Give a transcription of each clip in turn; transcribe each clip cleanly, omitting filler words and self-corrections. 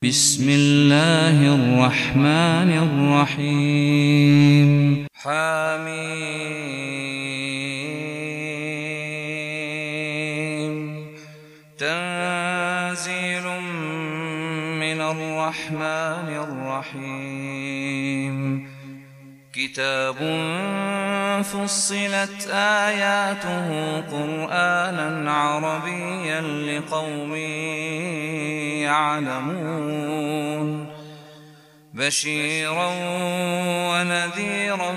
بسم الله الرحمن الرحيم. حميم. تنزيل من الرحمن الرحيم. كتاب فصلت آياته قرآنا عربيا لقوم يعلمون. بشيرا ونذيرا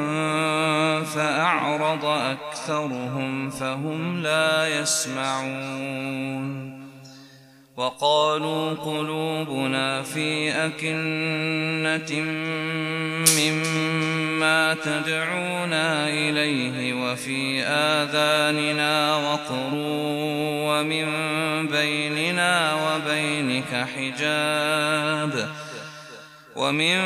فأعرض أكثرهم فهم لا يسمعون. وقالوا قلوبنا في أكنة مما تدعونا إليه وفي آذاننا وقر ومن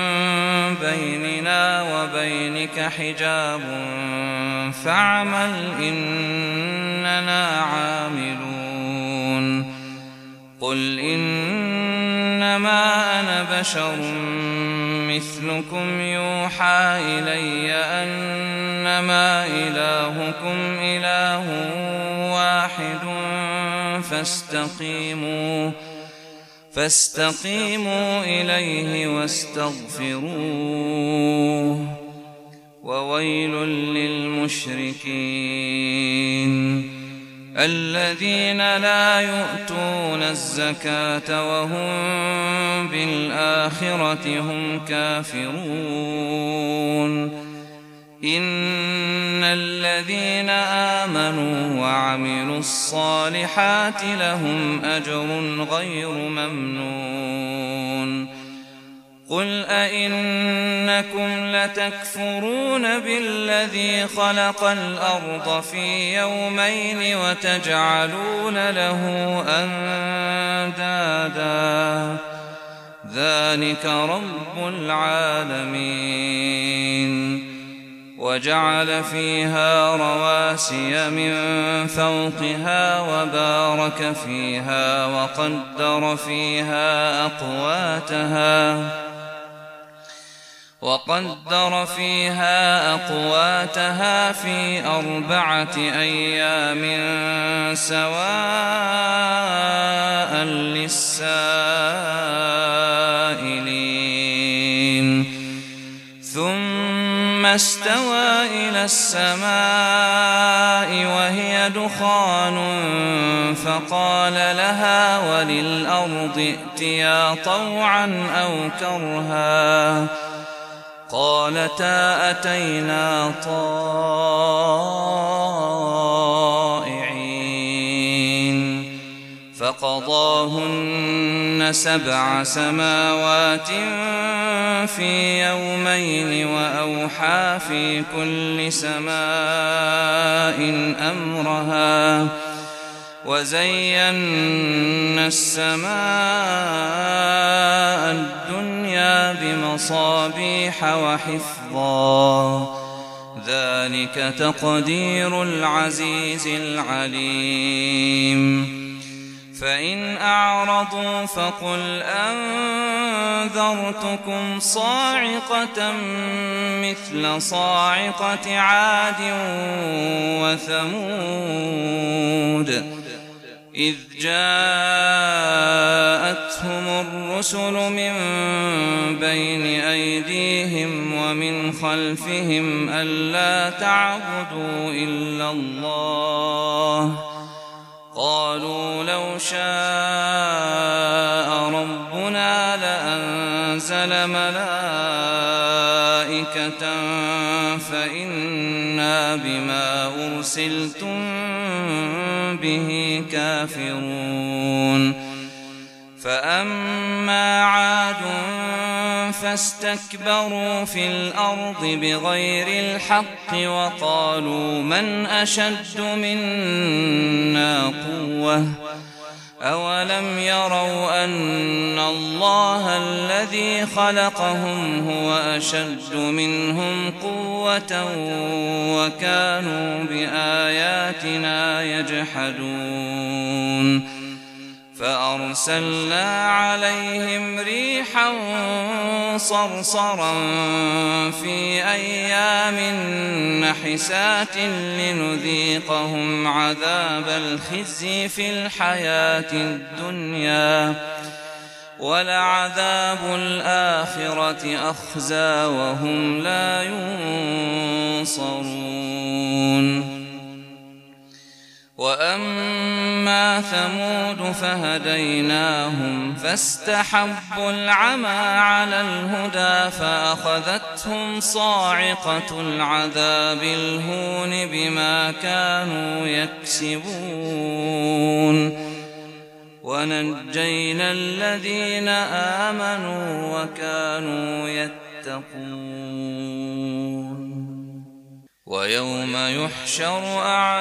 بيننا وبينك حجاب فاعمل إننا عاملون. قل إنما أنا بشر مثلكم يوحى إلي أنما إلهكم إله واحد فاستقيموا إليه واستغفروه. وويل للمشركين الذين لا يؤتون الزكاة وهم بالآخرة هم كافرون. إن الذين آمنوا وعملوا الصالحات لهم أجر غير ممنون. قل أئنكم لتكفرون بالذي خلق الأرض في يومين وتجعلون له أندادا ذلك رب العالمين. وجعل فيها رواسي من فوقها وبارك فيها وقدر فيها أقواتها في 4 أيام سواء للسائلين. ثم استوى إلى السماء وهي دخان فقال لها وللأرض ائتيا طوعا أو كرها قالتا أتينا طائعين. فقضاهن 7 سماوات في يومين وأوحى في كل سماء أمرها وزينا السماء الدنيا بمصابيح وحفظا ذلك تقدير العزيز العليم. فإن أعرضوا فقل أنذرتكم صاعقة مثل صاعقة عاد وثمود إذ جاءتهم الرسل من بين أيديهم ومن خلفهم ألا تعبدوا إلا الله قالوا لو شاء ربنا لأنزل ملائكة فإنا بما أرسلتم به كافرون. فأما عاد فاستكبروا في الأرض بغير الحق وقالوا من أشد منا قوة أولم يروا أن الله الذي خلقهم هو أشد منهم قوة وكانوا بآياتنا يجحدون. فأرسلنا عليهم ريحا صرصرا في أيام نحسات لنذيقهم عذاب الخزي في الحياة الدنيا ولعذاب الآخرة أخزى وهم لا ينصرون. وأما ثمود فهديناهم فاستحبوا العمى على الهدى فأخذتهم صاعقة العذاب الهون بما كانوا يكسبون ونجينا الذين آمنوا وكانوا يتقون. ويوم يحشر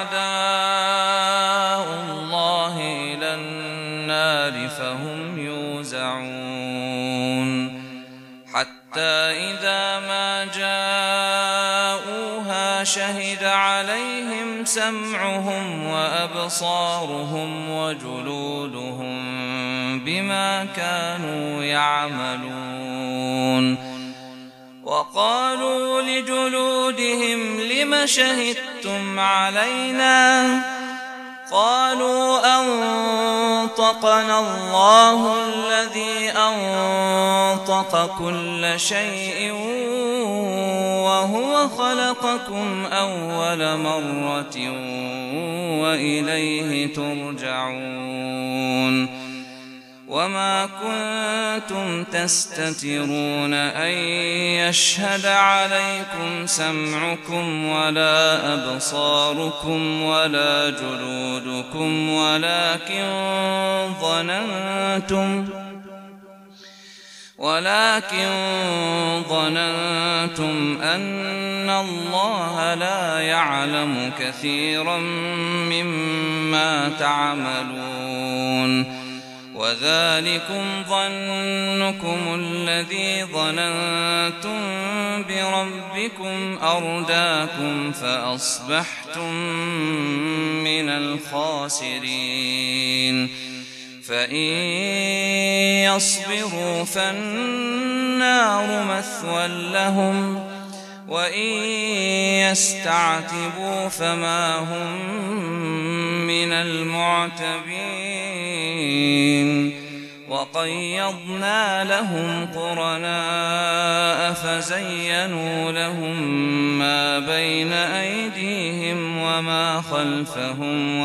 أعداء الله إلى النار فهم يوزعون حتى إذا ما جاءوها شهد عليهم سمعهم وأبصارهم وجلودهم بما كانوا يعملون. وقالوا لجلودهم لم شهدتم علينا قالوا أنطقنا الله الذي أنطق كل شيء وهو خلقكم أول مرة وإليه ترجعون. وما كنتم تستترون أن يشهد عليكم سمعكم ولا أبصاركم ولا جلودكم ولكن ظننتم أن الله لا يعلم كثيرا مما تعملون. وذلكم ظنكم الذي ظننتم بربكم أرداكم فأصبحتم من الخاسرين. فإن يصبروا فالنار مثوى لهم وإن يستعتبوا فما هم من المعتبين. وقيضنا لهم قرناء فزينوا لهم ما بين أيديهم وما خلفهم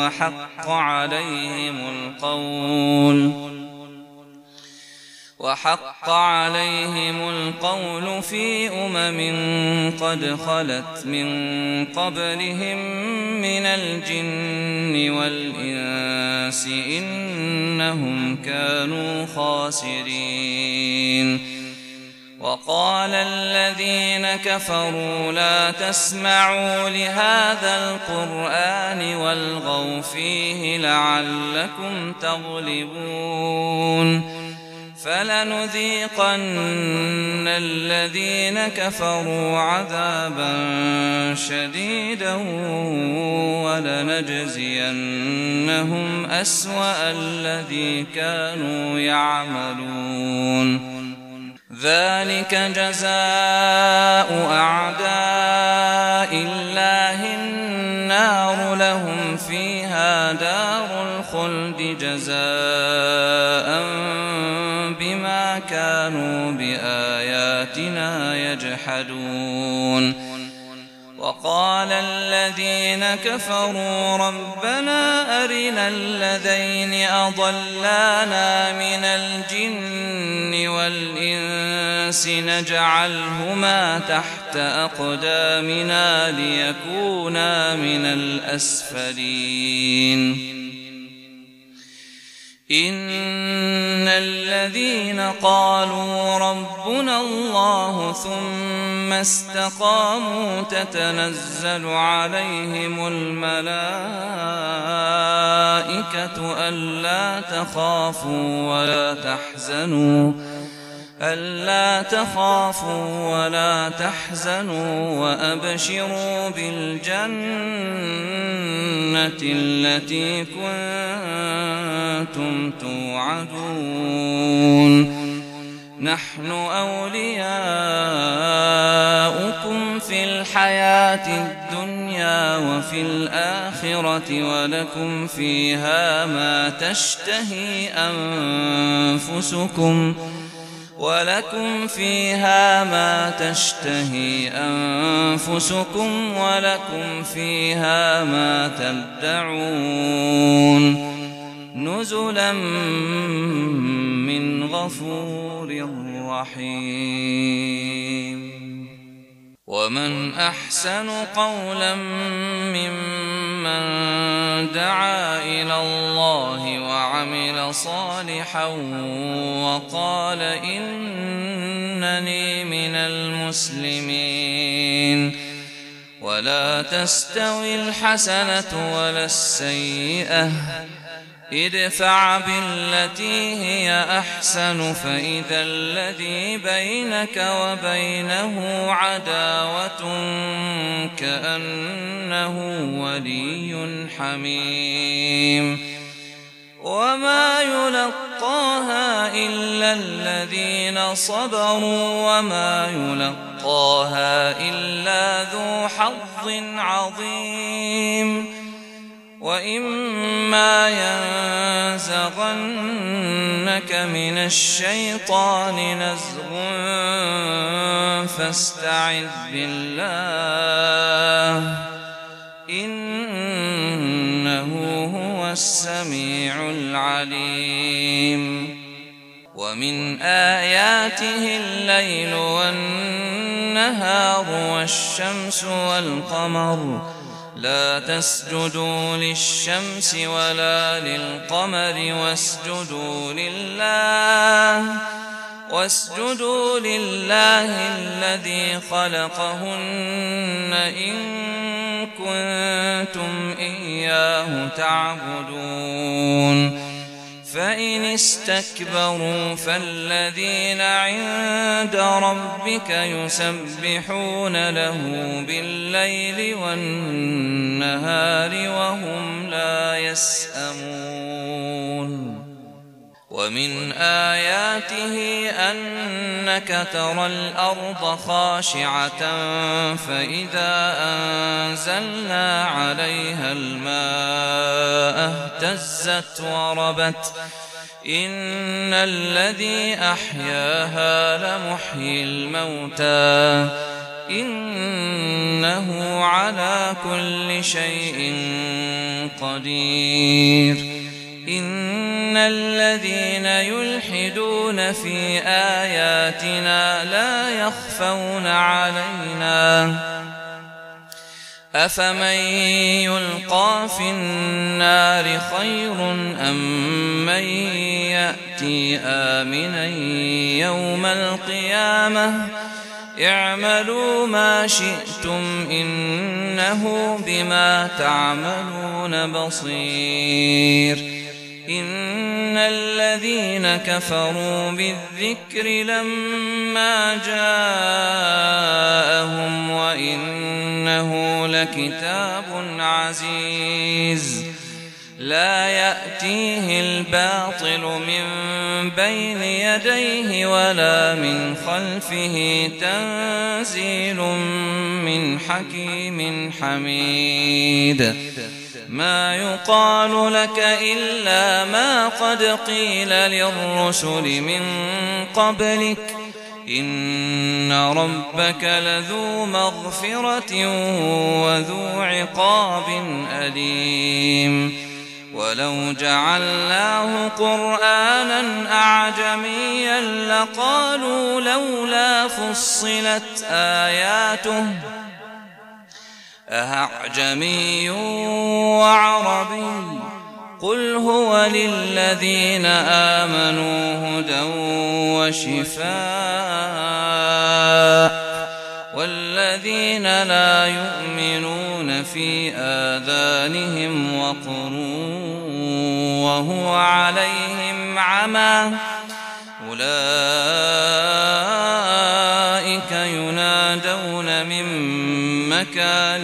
وحق عليهم القول في قد خلت من قبلهم من الجن والإنس إنهم كانوا خاسرين. وقال الذين كفروا لا تسمعوا لهذا القرآن والغوا فيه لعلكم تغلبون. فلنذيقن الذين كفروا عذابا شديدا ولنجزينهم أسوأ الذي كانوا يعملون. ذلك جزاء أعداء الله النار لهم فيها دار الخلد جزاء بما كانوا بآياتنا يجحدون. وقال الذين كفروا ربنا أرنا الذين أضلانا من الجن والإنس نجعلهما تحت أقدامنا ليكونا من الأسفلين. إن الذين قالوا ربنا الله ثم استقاموا تتنزل عليهم الملائكة ألا تخافوا ألا تخافوا ولا تحزنوا وأبشروا بالجنة التي كنتم توعدون نحن أولياؤكم في الحياة الدنيا وفي الآخرة ولكم فيها ما تشتهي أنفسكم ولكم فيها ما تدعون نزلا من غفور رحيم ومن أحسن قولا ممن دعا إلى الله وعمل صالحا وقال إنني من المسلمين ولا تستوي الحسنة ولا السيئة ادفع بالتي هي أحسن فإذا الذي بينك وبينه عداوة كأنه ولي حميم وما يلقاها إلا الذين صبروا وما يلقاها إلا ذو حظ عظيم وإما ينزغنك من الشيطان نزغ فاستعذ بالله إنه هو السميع العليم ومن آياته الليل والنهار والشمس والقمر لا تسجدوا للشمس ولا للقمر واسجدوا لله الذي خلقهن إن كنتم إياه تعبدون فإن استكبروا فالذين عند ربك يسبحون له بالليل والنهار وهم لا يسأمون ومن آياته أنك ترى الأرض خاشعة فإذا أنزلنا عليها الماء اهتزت وربت إن الذي أحياها لمحيي الموتى إنه على كل شيء قدير إن الذين يلحدون في آياتنا لا يخفون علينا أفمن يلقى في النار خير أم من يأتي آمنا يوم القيامة اعملوا ما شئتم إنه بما تعملون بصير إن الذين كفروا بالذكر لما جاءهم وإنه لكتاب عزيز لا يأتيه الباطل من بين يديه ولا من خلفه تنزيل من حكيم حميد ما يقال لك إلا ما قد قيل للرسل من قبلك إن ربك لذو مغفرة وذو عقاب أليم ولو جعلناه قرآنا أعجميا لقالوا لولا فصلت آياته أأعجمي وعربي قل هو للذين آمنوا هدى وشفاء والذين لا يؤمنون في آذانهم وقر وهو عليهم عمى أولئك مكان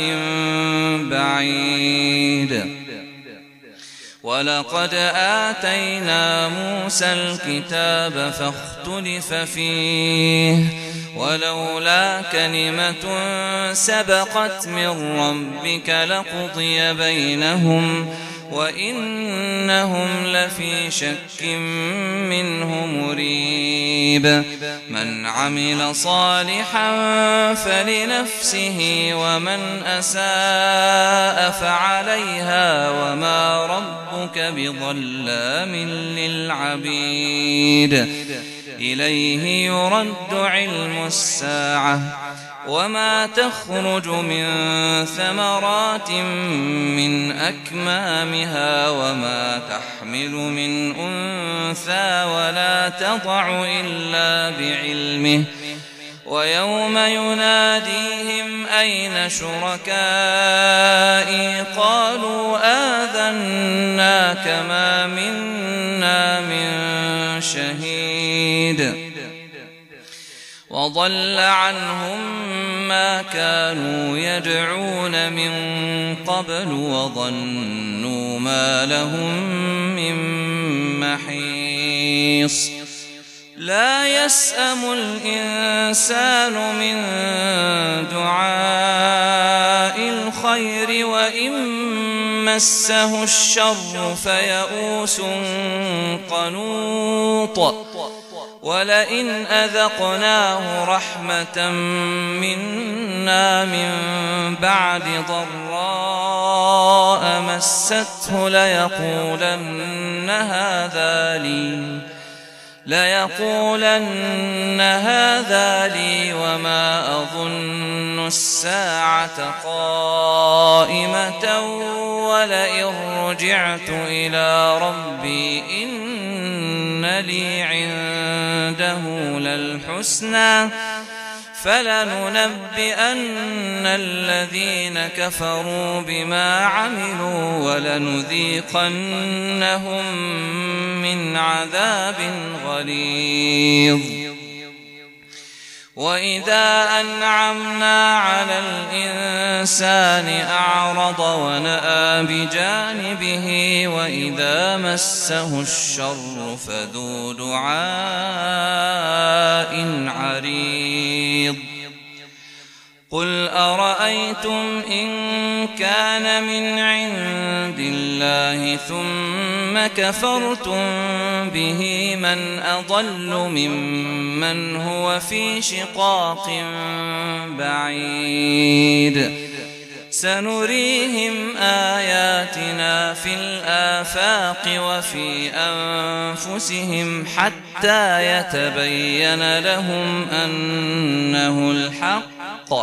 بعيد. ولقد آتينا موسى الكتاب فاختلف فيه ولولا كلمة سبقت من ربك لقضي بينهم وإنهم لفي شك منه مريب. من عمل صالحا فلنفسه ومن أساء فعليها وما ربك بظلام للعبيد. إليه يرد علم الساعة وما تخرج من ثمرات من أكمامها وما تحمل من أنثى ولا تضع إلا بعلمه. ويوم يناديهم أين شركائي قالوا آذناك ما منا من شهيد. وضل عنهم ما كانوا يدعون من قبل وظنوا ما لهم من محيص. لا يسأم الإنسان من دعاء الخير وإن مسه الشر فيئوس قنوط. ولئن أذقناه رحمة منا من بعد ضراء مسته ليقولن هذا لي وما أظن الساعة قائمة ولئن رجعت إلى ربي إن لي عنده للحسنى فلننبئن الذين كفروا بما عملوا ولنذيقنهم من عذاب غليظ. وإذا أنعمنا على الإنسان أعرض ونأى بجانبه وإذا مسه الشر فذو دعاء عريض. قل أرأيتم إن كان من عند الله ثم كفرتم به من أضل ممن هو في شقاق بعيد. سنريهم آياتنا في الآفاق وفي أنفسهم حتى يتبين لهم أنه الحق.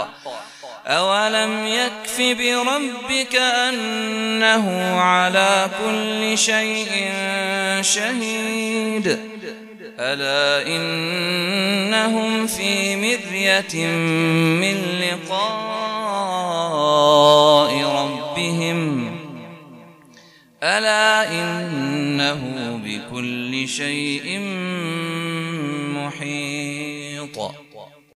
أولم يكف بربك أنه على كل شيء شهيد. ألا إنهم في مرية من لقاء ربهم ألا إنه بكل شيء محيط.